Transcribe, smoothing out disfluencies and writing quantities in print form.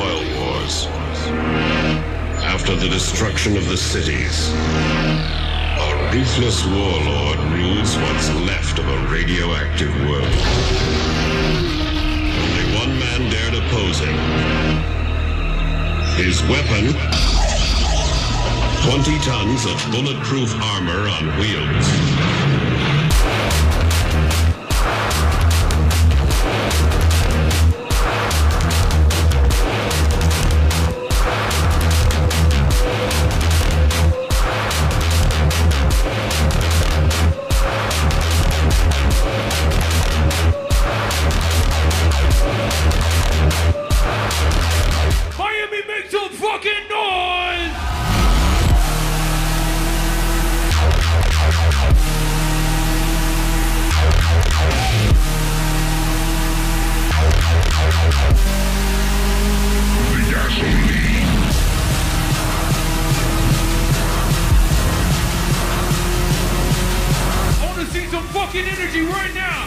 soil wars. After the destruction of the cities, a ruthless warlord rules what's left of a radioactive world. Only one man dared oppose him. His weapon, 20 tons of bulletproof armor on wheels. Miami, make some fucking noise! The gasoline. I wanna see some fucking energy right now!